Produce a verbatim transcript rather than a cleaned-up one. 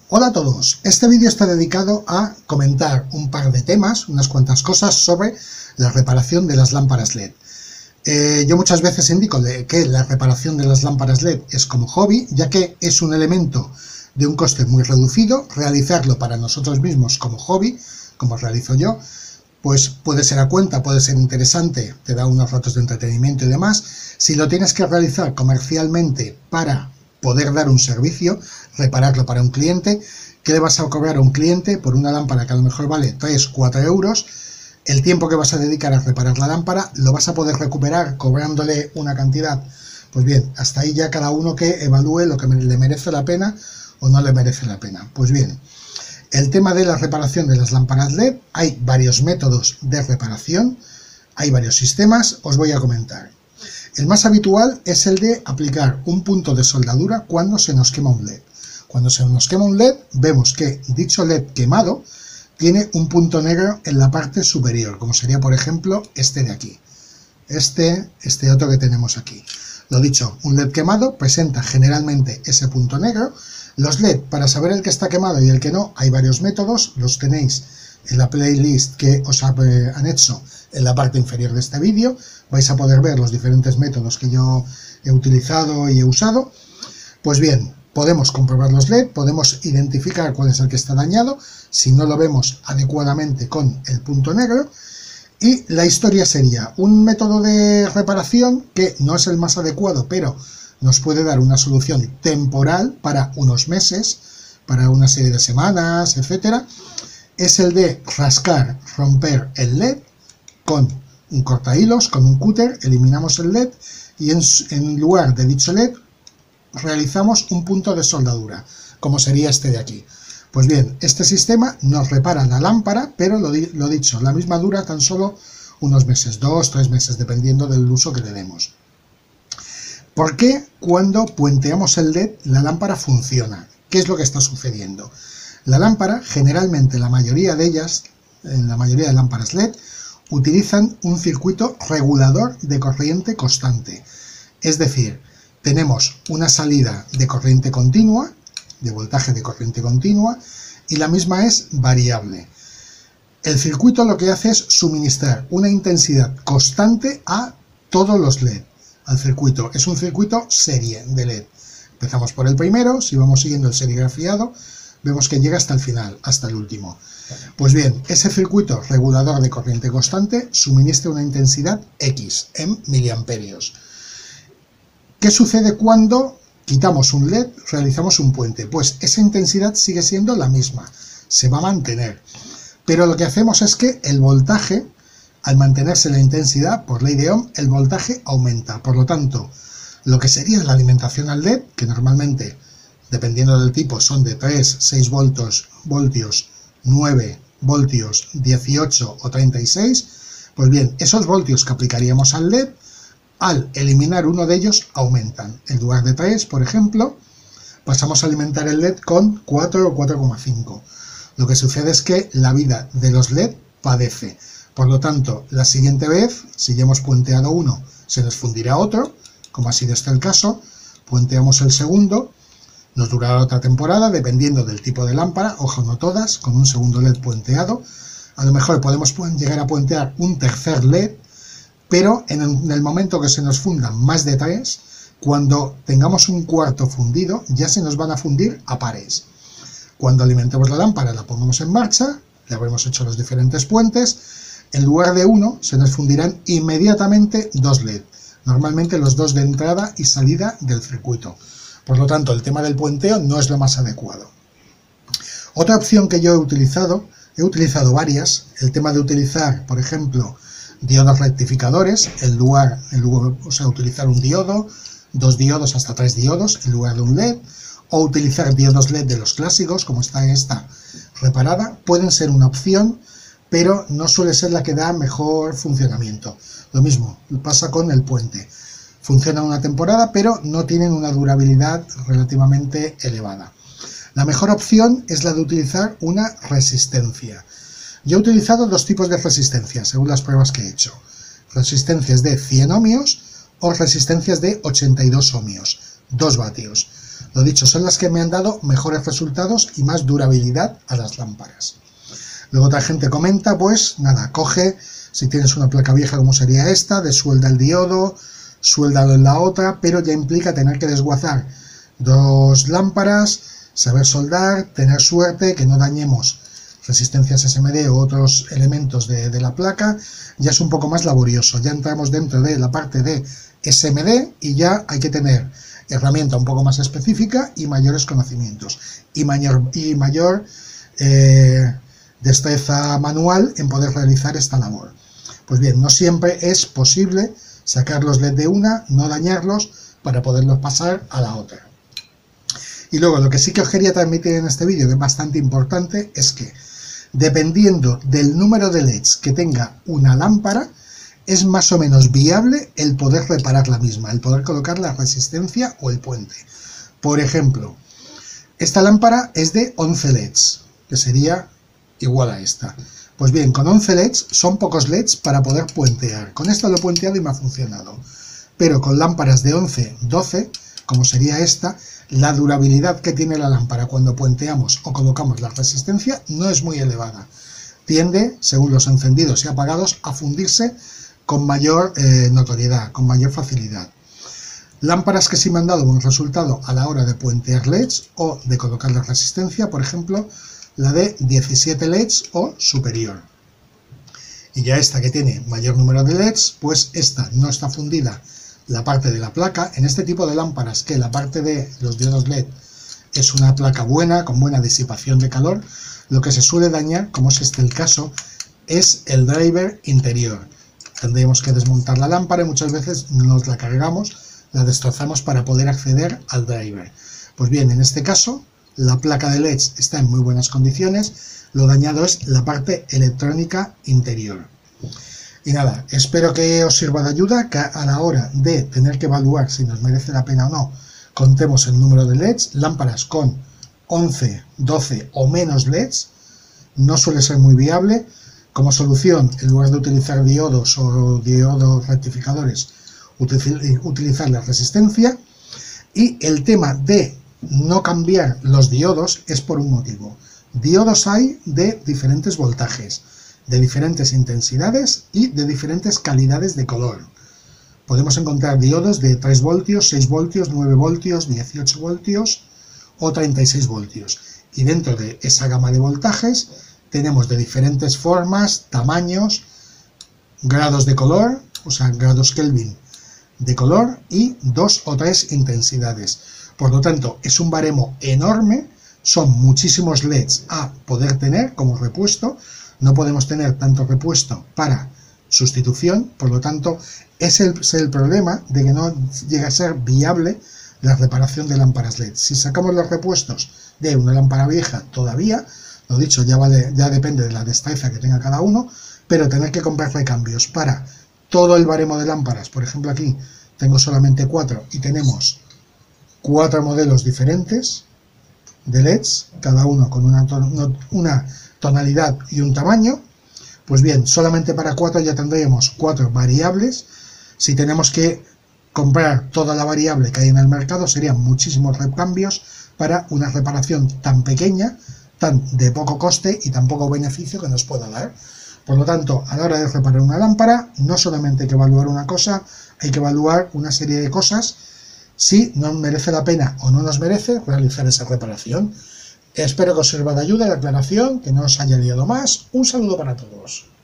Hola a todos, este vídeo está dedicado a comentar un par de temas, unas cuantas cosas sobre la reparación de las lámparas L E D. Eh, yo muchas veces indico de que la reparación de las lámparas L E D es como hobby, ya que es un elemento de un coste muy reducido. Realizarlo para nosotros mismos como hobby, como realizo yo, pues puede ser a cuenta, puede ser interesante, te da unos ratos de entretenimiento y demás. Si lo tienes que realizar comercialmente para poder dar un servicio, repararlo para un cliente, ¿qué le vas a cobrar a un cliente por una lámpara que a lo mejor vale tres o cuatro euros? El tiempo que vas a dedicar a reparar la lámpara lo vas a poder recuperar cobrándole una cantidad. Pues bien, hasta ahí ya cada uno que evalúe lo que le merece la pena o no le merece la pena. Pues bien, el tema de la reparación de las lámparas L E D, hay varios métodos de reparación, hay varios sistemas, os voy a comentar. El más habitual es el de aplicar un punto de soldadura cuando se nos quema un L E D. Cuando se nos quema un L E D, vemos que dicho L E D quemado tiene un punto negro en la parte superior, como sería por ejemplo este de aquí. Este, este otro que tenemos aquí. Lo dicho, un L E D quemado presenta generalmente ese punto negro. Los L E D, para saber el que está quemado y el que no, hay varios métodos, los tenéis en la playlist que os han hecho en la parte inferior de este vídeo. Vais a poder ver los diferentes métodos que yo he utilizado y he usado. Pues bien, podemos comprobar los L E D, podemos identificar cuál es el que está dañado, si no lo vemos adecuadamente con el punto negro. Y la historia sería un método de reparación que no es el más adecuado, pero nos puede dar una solución temporal para unos meses, para una serie de semanas, etcétera. Es el de rascar, romper el L E D con un cortahilos, con un cúter, eliminamos el L E D y en, en lugar de dicho L E D realizamos un punto de soldadura, como sería este de aquí. Pues bien, este sistema nos repara la lámpara, pero lo, lo dicho, la misma dura tan solo unos meses, dos, tres meses, dependiendo del uso que le demos. ¿Por qué cuando puenteamos el L E D la lámpara funciona? ¿Qué es lo que está sucediendo? La lámpara, generalmente la mayoría de ellas, en la mayoría de lámparas L E D, utilizan un circuito regulador de corriente constante. Es decir, tenemos una salida de corriente continua, de voltaje de corriente continua, y la misma es variable. El circuito lo que hace es suministrar una intensidad constante a todos los L E D. Al circuito, es un circuito serie de L E D. Empezamos por el primero, si vamos siguiendo el serigrafiado, vemos que llega hasta el final, hasta el último. Pues bien, ese circuito regulador de corriente constante suministra una intensidad X en miliamperios. ¿Qué sucede cuando quitamos un L E D, realizamos un puente? Pues esa intensidad sigue siendo la misma, se va a mantener. Pero lo que hacemos es que el voltaje, al mantenerse la intensidad, por ley de Ohm, el voltaje aumenta. Por lo tanto, lo que sería la alimentación al L E D, que normalmente, dependiendo del tipo, son de tres, seis voltios, voltios, nueve voltios, dieciocho o treinta y seis, pues bien, esos voltios que aplicaríamos al L E D, al eliminar uno de ellos, aumentan. En lugar de tres, por ejemplo, pasamos a alimentar el L E D con cuatro o cuatro coma cinco. Lo que sucede es que la vida de los L E D padece. Por lo tanto, la siguiente vez, si ya hemos puenteado uno, se nos fundirá otro, como ha sido este el caso, puenteamos el segundo, nos durará otra temporada, dependiendo del tipo de lámpara, ojo, no todas, con un segundo L E D puenteado. A lo mejor podemos llegar a puentear un tercer L E D, pero en el, en el momento que se nos fundan más de tres, cuando tengamos un cuarto fundido, ya se nos van a fundir a pares. Cuando alimentemos la lámpara, la pongamos en marcha, le habremos hecho los diferentes puentes, en lugar de uno, se nos fundirán inmediatamente dos L E D, normalmente los dos de entrada y salida del circuito. Por lo tanto, el tema del puenteo no es lo más adecuado. Otra opción que yo he utilizado, he utilizado varias, el tema de utilizar, por ejemplo, diodos rectificadores, en lugar, en lugar, o sea, utilizar un diodo, dos diodos hasta tres diodos en lugar de un L E D, o utilizar diodos L E D de los clásicos, como está esta reparada, pueden ser una opción, pero no suele ser la que da mejor funcionamiento. Lo mismo pasa con el puente. Funcionan una temporada, pero no tienen una durabilidad relativamente elevada. La mejor opción es la de utilizar una resistencia. Yo he utilizado dos tipos de resistencias, según las pruebas que he hecho. Resistencias de cien ohmios o resistencias de ochenta y dos ohmios, dos vatios. Lo dicho, son las que me han dado mejores resultados y más durabilidad a las lámparas. Luego otra gente comenta, pues nada, coge, si tienes una placa vieja como sería esta, desuelda el diodo, suéldalo en la otra, pero ya implica tener que desguazar dos lámparas, saber soldar, tener suerte, que no dañemos resistencias S M D u otros elementos de, de la placa. Ya es un poco más laborioso, ya entramos dentro de la parte de S M D y ya hay que tener herramienta un poco más específica y mayores conocimientos y mayor, y mayor eh, destreza manual en poder realizar esta labor. Pues bien, no siempre es posible sacar los L E D de una, no dañarlos para poderlos pasar a la otra. Y luego lo que sí que os quería transmitir en este vídeo, que es bastante importante, es que dependiendo del número de L E Ds que tenga una lámpara, es más o menos viable el poder reparar la misma, el poder colocar la resistencia o el puente. Por ejemplo, esta lámpara es de once L E Ds, que sería igual a esta. Pues bien, con once L E Ds son pocos L E Ds para poder puentear. Con esto lo he puenteado y me ha funcionado. Pero con lámparas de once, doce, como sería esta, la durabilidad que tiene la lámpara cuando puenteamos o colocamos la resistencia no es muy elevada. Tiende, según los encendidos y apagados, a fundirse con mayor eh, notoriedad, con mayor facilidad. Lámparas que sí me han dado un resultado a la hora de puentear L E Ds o de colocar la resistencia, por ejemplo, la de diecisiete L E Ds o superior. Y ya esta que tiene mayor número de L E Ds, pues esta no está fundida la parte de la placa. En este tipo de lámparas, que la parte de los diodos L E D es una placa buena, con buena disipación de calor, lo que se suele dañar, como es este el caso, es el driver interior. Tendríamos que desmontar la lámpara y muchas veces nos la cargamos, la destrozamos para poder acceder al driver. Pues bien, en este caso, la placa de L E Ds está en muy buenas condiciones, lo dañado es la parte electrónica interior. Y nada, espero que os sirva de ayuda, que a la hora de tener que evaluar si nos merece la pena o no, contemos el número de L E Ds. Lámparas con once, doce o menos L E Ds no suele ser muy viable. Como solución, en lugar de utilizar diodos o diodos rectificadores, utilizar la resistencia. Y el tema de no cambiar los diodos es por un motivo. Diodos hay de diferentes voltajes, de diferentes intensidades y de diferentes calidades de color. Podemos encontrar diodos de tres voltios, seis voltios, nueve voltios, dieciocho voltios o treinta y seis voltios. Y dentro de esa gama de voltajes tenemos de diferentes formas, tamaños, grados de color, o sea, grados Kelvin de color y dos o tres intensidades. Por lo tanto, es un baremo enorme, son muchísimos L E Ds a poder tener como repuesto. No podemos tener tanto repuesto para sustitución, por lo tanto, ese es el problema de que no llega a ser viable la reparación de lámparas L E D. Si sacamos los repuestos de una lámpara vieja todavía, lo dicho, ya, vale, ya depende de la destreza que tenga cada uno, pero tener que comprar recambios para todo el baremo de lámparas. Por ejemplo, aquí tengo solamente cuatro y tenemos cuatro modelos diferentes de L E Ds, cada uno con una, ton una tonalidad y un tamaño. Pues bien, solamente para cuatro ya tendríamos cuatro variables. Si tenemos que comprar toda la variable que hay en el mercado, serían muchísimos recambios para una reparación tan pequeña, tan de poco coste y tan poco beneficio que nos pueda dar. Por lo tanto, a la hora de reparar una lámpara, no solamente hay que evaluar una cosa, hay que evaluar una serie de cosas, si nos merece la pena o no nos merece realizar esa reparación. Espero que os sirva de ayuda la aclaración, que no os haya liado más. Un saludo para todos.